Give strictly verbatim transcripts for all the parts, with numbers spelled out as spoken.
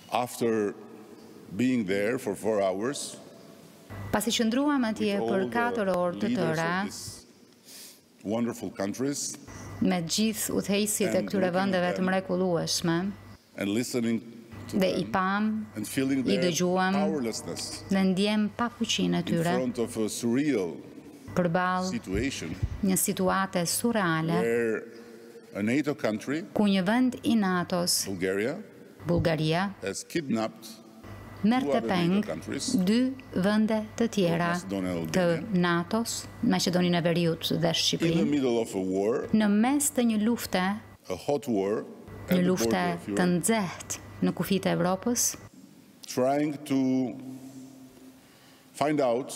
After being there for four hours, pasi qëndruam atje për katër orë të tëra, wonderful countries, me gjithë udhëheqësit e këtyre vendeve të mrekullueshme, and listening to dhe i them, pam, and feeling i their dëgjuam powerlessness dhe ndjem pafuqinë e in tyre front of a surreal përballë situation një situate surreale where a NATO country, ku një vend i NATO-s, Bulgaria, Bullgaria, has kidnapped merrte peng dy vende të tjera të NATO-s, Maqedoninë e Veriut dhe in the Shqipërinë, middle of a war, në mes të një lufte, a hot war, një at the lufte border of të Europe, nxehtë në kufijtë e Evropës, trying to find out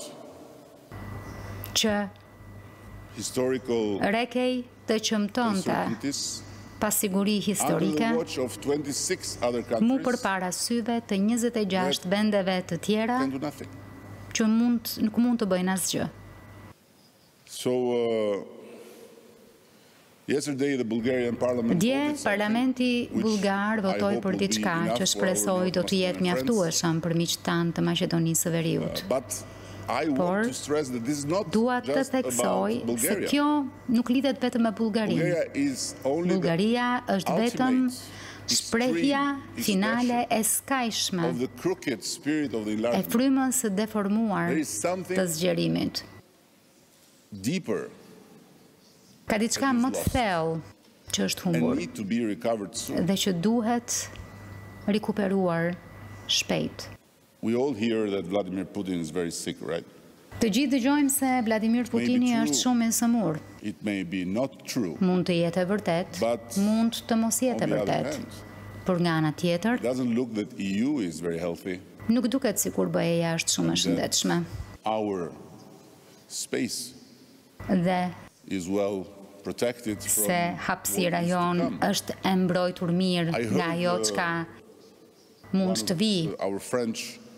që historical rekej të qëmtonte uncertainties pasiguri under historike the watch of twenty-six other mu countries përpara syve të njëzet e gjashtë vendeve të tjera can do nothing. që mund, nuk mund të bëjnë asgjë. So uh, yesterday the Bulgarian parliament Dje, voted something parlamenti which bulgar I votoi hope për will be diçka enough që for shpresoj our do të jetë Macedonian friends. mjaftueshëm për miqtë tanë të Maqedonisë së Veriut. Uh, but I Por, want to stress that this is not Dua të just theksoj about se Bulgaria. kjo nuk lidhet vetëm me Bullgarinë. Bulgaria is only Bullgaria the është vetëm ultimate shprehja extreme finale e expression skajshme of the crooked spirit of the e enlargement. frymës së deformuar There is something të zgjerimit. deeper Ka diçka më të thellë që është and humbur need to be recovered soon. dhe që duhet rikuperuar shpejt. We all hear that Vladimir Putin is very sick, right? Të gjithë dëgjojmë se Vladimir Putini true. është shumë i sëmur. It may be not true. Mund të jetë e vërtet, But mund të mos On jetë e the other vërtet. hand, Por nga ana tjetër, it doesn't look that E U is very healthy. nuk duket sikur B E-ja është shumë e shëndetshme Our space dhe is well protected from se what hapësira is to jon come. është e mbrojtur mirë I nga heard, ajo uh, çka mund One të of vi. Our French